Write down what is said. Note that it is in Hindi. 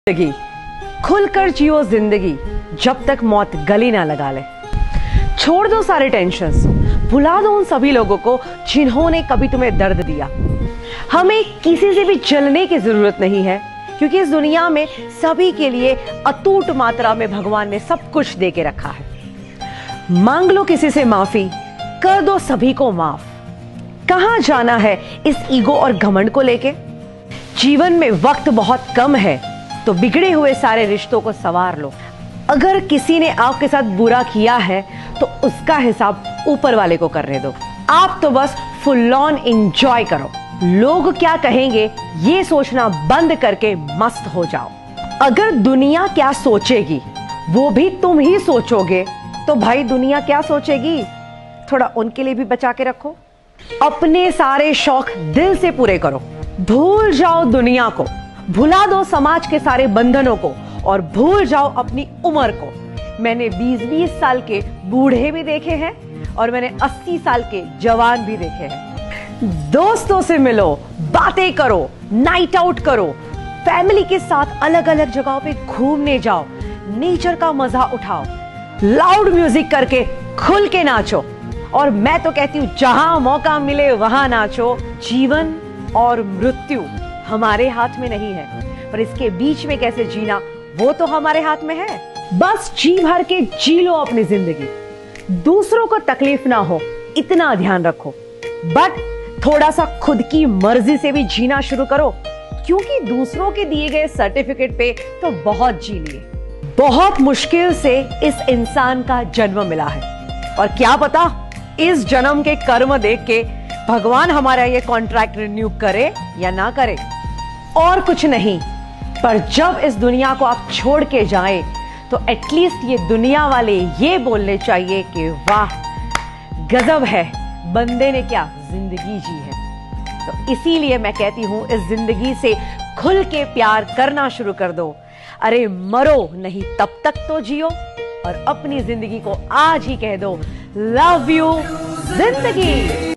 जिंदगी खुलकर जियो जिंदगी, जब तक मौत गले ना लगा ले। छोड़ दो सारे टेंशन्स, भुला दो उन सभी लोगों को जिन्होंने कभी तुम्हें दर्द दिया। हमें किसी से भी जलने की जरूरत नहीं है, क्योंकि इस दुनिया में सभी के लिए अटूट मात्रा में भगवान ने सब कुछ दे के रखा है। मांग लो किसी से माफी, कर दो सभी को माफ। कहां जाना है इस ईगो और घमंड को लेके। जीवन में वक्त बहुत कम है, तो बिगड़े हुए सारे रिश्तों को संवार लो। अगर किसी ने आपके साथ बुरा किया है तो उसका हिसाब ऊपर वाले को करने दो। आप तो बस फुल ऑन एंजॉय करो। लोग क्या कहेंगे ये सोचना बंद करके मस्त हो जाओ। अगर दुनिया क्या सोचेगी वो भी तुम ही सोचोगे, तो भाई दुनिया क्या सोचेगी, थोड़ा उनके लिए भी बचा के रखो। अपने सारे शौक दिल से पूरे करो। भूल जाओ दुनिया को, भुला दो समाज के सारे बंधनों को, और भूल जाओ अपनी उम्र को। मैंने 20-20 साल के बूढ़े भी देखे हैं और मैंने 80 साल के जवान भी देखे हैं। दोस्तों से मिलो, बातें करो, नाइट आउट करो, फैमिली के साथ अलग अलग जगहों पे घूमने जाओ, नेचर का मजा उठाओ, लाउड म्यूजिक करके खुल के नाचो। और मैं तो कहती हूं जहां मौका मिले वहां नाचो। जीवन और मृत्यु हमारे हाथ में नहीं है, पर इसके बीच में कैसे जीना वो तो हमारे हाथ में है। बस जी भर के जी लो अपनी जिंदगी। दूसरों को तकलीफ ना हो इतना ध्यान रखो, बट थोड़ा सा खुद की मर्जी से भी जीना शुरू करो, क्योंकि दूसरों के दिए गए सर्टिफिकेट पे तो बहुत जी लिए। बहुत मुश्किल से इस इंसान का जन्म मिला है, और क्या पता इस जन्म के कर्म देख के भगवान हमारा ये कॉन्ट्रैक्ट रिन्यू करे या ना करे। और कुछ नहीं, पर जब इस दुनिया को आप छोड़ के जाएं, तो एटलीस्ट ये दुनिया वाले ये बोलने चाहिए कि वाह गजब है, बंदे ने क्या जिंदगी जी है। तो इसीलिए मैं कहती हूं इस जिंदगी से खुल के प्यार करना शुरू कर दो। अरे मरो नहीं तब तक तो जियो, और अपनी जिंदगी को आज ही कह दो लव यू जिंदगी।